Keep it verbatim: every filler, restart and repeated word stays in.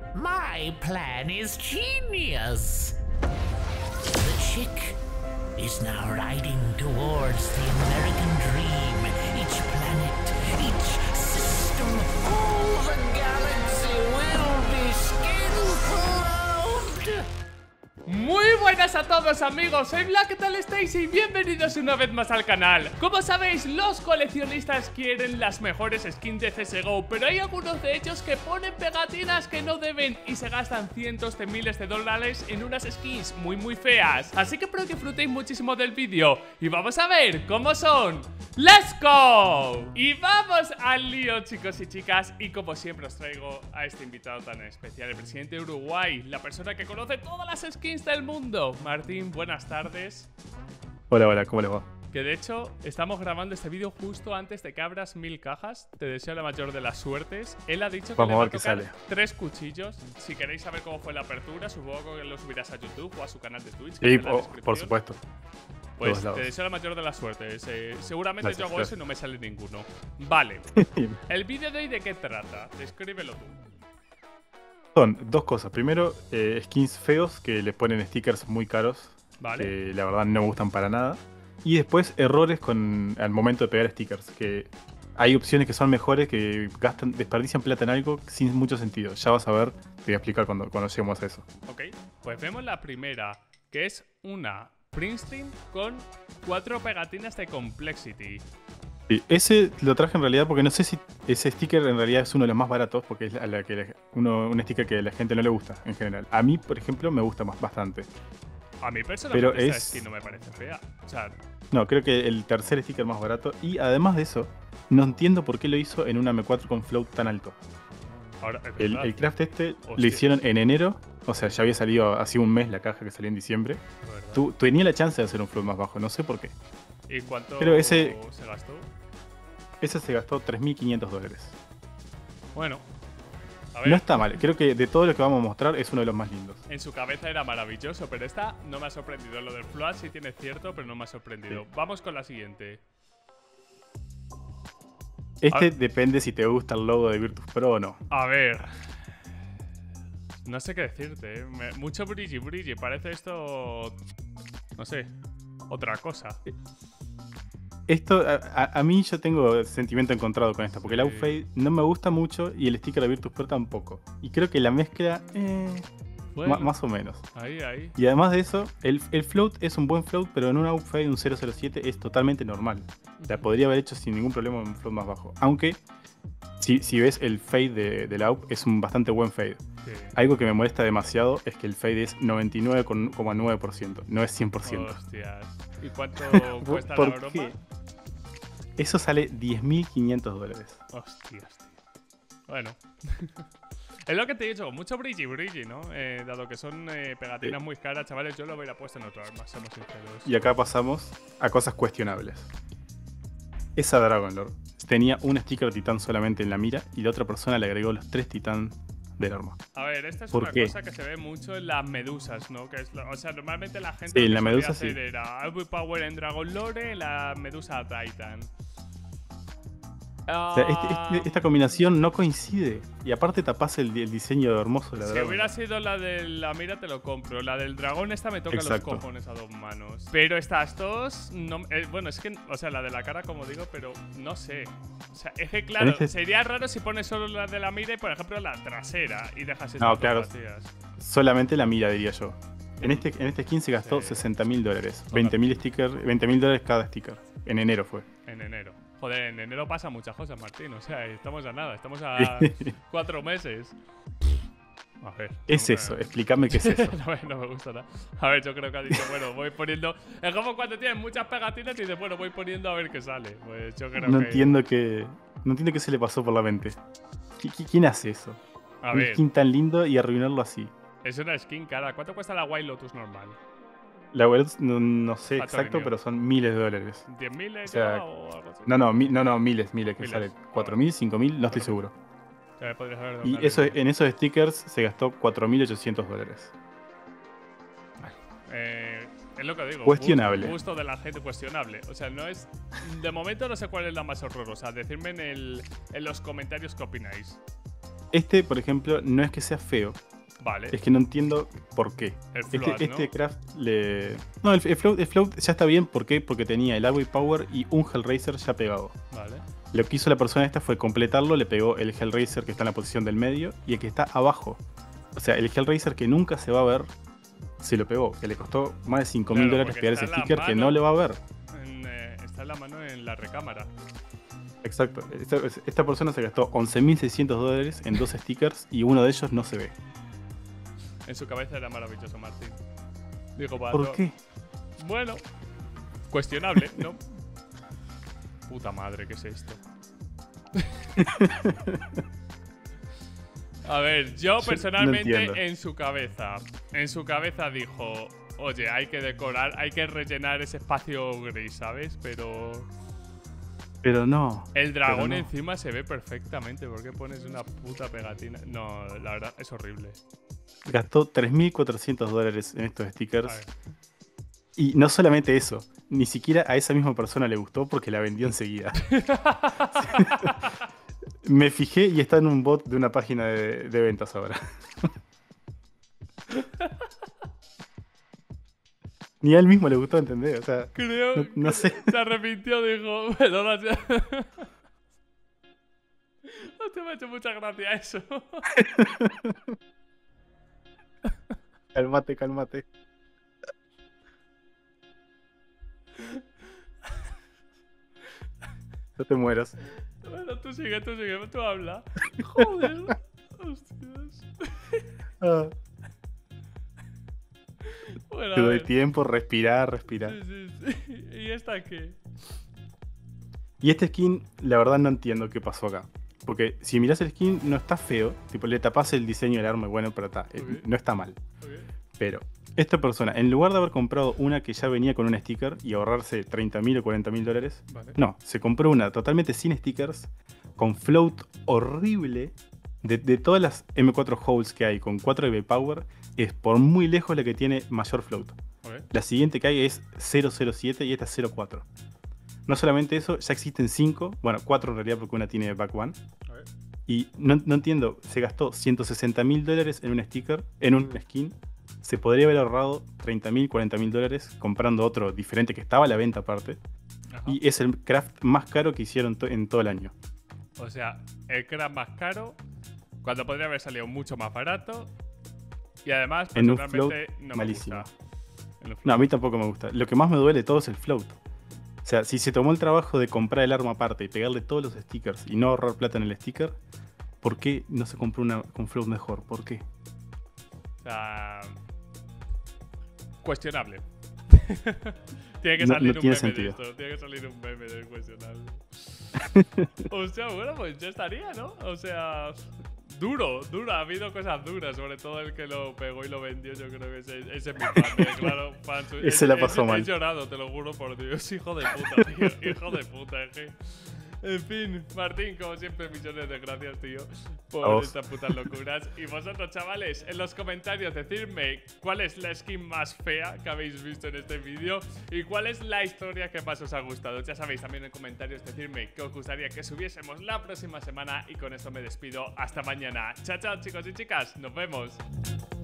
My plan is genius. The chick is now riding towards the American dream. Each planet, each system, all the galaxy will be skin-clothed. Muy buenas a todos amigos, soy Black, ¿qué tal estáis? Y bienvenidos una vez más al canal. Como sabéis, los coleccionistas quieren las mejores skins de C S G O, pero hay algunos de ellos que ponen pegatinas que no deben y se gastan cientos de miles de dólares en unas skins muy muy feas. Así que espero que disfrutéis muchísimo del vídeo y vamos a ver cómo son. ¡Let's go! Y vamos al lío, chicos y chicas. Y como siempre os traigo a este invitado tan especial, el presidente de Uruguay, la persona que conoce todas las skins del mundo. Martín, buenas tardes. Hola, hola, ¿cómo les va? Que de hecho, estamos grabando este vídeo justo antes de que abras mil cajas. Te deseo la mayor de las suertes. Él ha dicho que Vamos le a va ver a qué tocar sale. tres cuchillos. Si queréis saber cómo fue la apertura, supongo que lo subirás a YouTube o a su canal de Twitch. Sí, está en la por, descripción. por supuesto. Pues Todos lados. te deseo la mayor de las suertes. Eh, seguramente Gracias, yo hago gracias. eso y no me sale ninguno. Vale. El vídeo de hoy, ¿de qué trata? Descríbelo tú. Son dos cosas. Primero, eh, skins feos que les ponen stickers muy caros. Vale. Que la verdad no me gustan para nada. Y después, errores con al momento de pegar stickers. Que hay opciones que son mejores, que gastan, desperdician plata en algo sin mucho sentido. Ya vas a ver, te voy a explicar cuando, cuando lleguemos a eso. Ok, pues vemos la primera, que es una Princeton con cuatro pegatinas de Complexity. Sí, ese lo traje en realidad porque no sé si ese sticker en realidad es uno de los más baratos, porque es a la que la- uno, un sticker que a la gente no le gusta en general. A mí, por ejemplo, me gusta más, bastante. A mí personalmente Pero esta es- skin no me parece fea. O sea, No, creo que el tercer sticker más barato. Y además de eso, no entiendo por qué lo hizo en una M cuatro con float tan alto. ahora es El, verdad. el craft este Hostia. lo hicieron en enero. O sea, ya había salido hace un mes la caja que salió en diciembre. ¿Verdad? Tu, tenía la chance de hacer un float más bajo, no sé por qué. ¿Y cuánto Pero ese- se gastó? Ese se gastó tres mil quinientos dólares. Bueno, a ver, No está mal, creo que de todo lo que vamos a mostrar es uno de los más lindos. en su cabeza era maravilloso, pero esta no me ha sorprendido. Lo del Float sí tiene cierto, pero no me ha sorprendido. Sí. Vamos con la siguiente. Este Ah. depende si te gusta el logo de Virtus Pro o no. A ver. No sé qué decirte, ¿eh? Me- mucho brilli brilli. Parece esto. No sé. Otra cosa. Esto, a, a- a mí yo tengo sentimiento encontrado con esta, porque el Sí. outfade no me gusta mucho y el sticker de Virtus Pro tampoco. Y creo que la mezcla, eh, Bueno, ma- más o menos. ahí, ahí. Y además de eso, el, el float es un buen float, pero en un outfade un cero cero siete es totalmente normal. La podría haber hecho sin ningún problema en un float más bajo. Aunque, si, si ves el fade de, de la U P, es un bastante buen fade. Sí. Algo que me molesta demasiado es que el fade es noventa y nueve coma nueve por ciento, no es cien por ciento. Hostias. ¿Y cuánto cuesta ¿Por la broma? qué? Eso sale diez mil quinientos dólares. Hostias, tío. Bueno. Es lo que te he dicho, con mucho brilli brilli, ¿no? Eh, dado que son eh, pegatinas Sí. muy caras, chavales, yo lo hubiera puesto en otro arma, somos sinceros. Y acá pasamos a cosas cuestionables. Esa Dragon Lord tenía un sticker titán solamente en la mira y la otra persona le agregó los tres titán del arma. A ver, esta es ¿Por una qué? cosa que se ve mucho en las medusas, ¿no? Que es lo- o sea, normalmente la gente Sí, lo en que la solía medusa hacer sí. era Albu Power en Dragon Lore, la medusa Titan. O sea, este- Ah, este- esta combinación no coincide. Y aparte tapas el, el diseño hermoso de la si Dragon hubiera Lord. sido la de la mira, te lo compro. La del dragón, esta me toca Exacto. los cojones a dos manos. Pero estas dos, no, eh, bueno, es que, o sea, la de la cara, como digo, pero no sé. O sea, es que, claro, este- sería raro si pones solo la de la mira y, por ejemplo, la trasera y dejas estas No, dos claro. vacías. Solamente la mira, diría yo. En este, en este skin se gastó Sí. sesenta mil dólares. veinte mil sticker, veinte mil dólares cada sticker. En enero fue. En enero. Joder, en enero pasan muchas cosas, Martín. O sea, estamos a nada, estamos a cuatro meses. A ver. Es no me- eso, explícame qué es eso. no, me, no me gusta nada. A ver, yo creo que ha dicho, bueno, voy poniendo. Es como cuando tienes muchas pegatinas y dices, bueno, voy poniendo a ver qué sale. Pues yo creo No que. entiendo qué. No entiendo qué se le pasó por la mente. ¿Qui- qui- ¿Quién hace eso? A Un ver, skin tan lindo y arruinarlo así. es una skin cara. ¿Cuánto cuesta la White Lotus normal? La verdad no, no sé Cuatro exacto, mil. pero son miles de dólares. ¿diez mil O sea, o algo así? No, no, mi- no, no, miles, miles, que Miles. sale cuatro mil, cinco mil, no estoy seguro. Ya me podrías haber dado Y una eso, línea. en esos stickers se gastó cuatro mil ochocientos dólares. Eh, es lo que digo. Cuestionable. Gusto, gusto de la gente cuestionable. O sea, no es. De momento no sé cuál es la más horrorosa. Decidme en, el, en los comentarios qué opináis. Este, por ejemplo, no es que sea feo. Vale. Es que no entiendo por qué. El Este, float, este ¿no? craft le... No, el, el, float, el float ya está bien. ¿Por qué? Porque tenía el agua y power y un Hellraiser ya pegado. Vale. Lo que hizo la persona esta fue completarlo, le pegó el Hellraiser que está en la posición del medio y el que está abajo. O sea, el Hellraiser que nunca se va a ver, se lo pegó. Que le costó más de cinco mil Claro, dólares porque pegar está ese en la sticker que mano. no le va a ver. En, eh, está en la mano en la recámara. Exacto. Esta, esta persona se gastó once mil seiscientos dólares en dos stickers y uno de ellos no se ve. En su cabeza era maravilloso, Martín. Digo, va, ¿Por no- qué? Bueno, cuestionable, ¿no? Puta madre, ¿qué es esto? A ver, yo Yo personalmente no entiendo. en su cabeza, en su cabeza dijo, oye, hay que decorar, hay que rellenar ese espacio gris, ¿sabes? Pero Pero no. el dragón pero no. encima se ve perfectamente. ¿Por qué pones una puta pegatina? No, la verdad, es horrible. Gastó tres mil cuatrocientos dólares en estos A stickers. ver. Y no solamente eso, ni siquiera a esa misma persona le gustó porque la vendió enseguida. Me fijé y está en un bot de una página de, de ventas ahora. Ni a él mismo le gustó, ¿entendés? O sea, Creo no, no que sé. se arrepintió, dijo, pero gracias. Hostia, me ha hecho mucha gracia eso. Cálmate, cálmate. No te mueras. Bueno, tú sigue, tú sigue, tú habla. Joder. Hostias. Ah, Bueno, te a doy ver. tiempo, respirar, respirar. Sí, sí, sí. ¿Y esta qué? Y este skin, la verdad no entiendo qué pasó acá. Porque si mirás el skin, no está feo. Tipo, le tapás el diseño del arma y bueno, pero está, eh, Ok. no está mal. Ok. Pero esta persona, en lugar de haber comprado una que ya venía con un sticker y ahorrarse treinta mil o cuarenta mil dólares, Vale. no, se compró una totalmente sin stickers, con float horrible. De, de todas las M cuatro holes que hay con cuatro de power, es por muy lejos la que tiene mayor float. Ok. La siguiente que hay es cero cero siete y esta es cero cuatro. No solamente eso, ya existen cinco, bueno, cuatro en realidad porque una tiene back one. Ok. Y no, no entiendo, se gastó ciento sesenta mil dólares en un sticker, en un skin. Se podría haber ahorrado treinta mil, cuarenta mil dólares comprando otro diferente que estaba a la venta aparte. Ajá. Y es el craft más caro que hicieron to- en todo el año. O sea, el craft más caro, cuando podría haber salido mucho más barato. Y además, En un personalmente, float no malísimo. me gusta. En un No, a float. mí tampoco me gusta. Lo que más me duele de todo es el float. O sea, si se tomó el trabajo de comprar el arma aparte y pegarle todos los stickers y no ahorrar plata en el sticker, ¿por qué no se compró una con float mejor? ¿Por qué? O sea, cuestionable. Tiene que No- salir no un tiene meme sentido. de esto. Tiene que salir un meme de cuestionable. O sea, bueno, pues ya estaría, ¿no? O sea, duro, duro. Ha habido cosas duras, sobre todo el que lo pegó y lo vendió. Yo creo que ese, ese es mi fan, eh, claro, fan. Ese la pasó he, mal. He llorado, te lo juro por Dios. Hijo de puta, tío. Hijo de puta, es que... En fin, Martín, como siempre, millones de gracias, tío, A por vos. estas putas locuras. Y vosotros, chavales, en los comentarios decidme cuál es la skin más fea que habéis visto en este vídeo y cuál es la historia que más os ha gustado. Ya sabéis, también en comentarios decidme qué os gustaría que subiésemos la próxima semana. Y con esto me despido. Hasta mañana. Chao, chao, chicos y chicas. Nos vemos.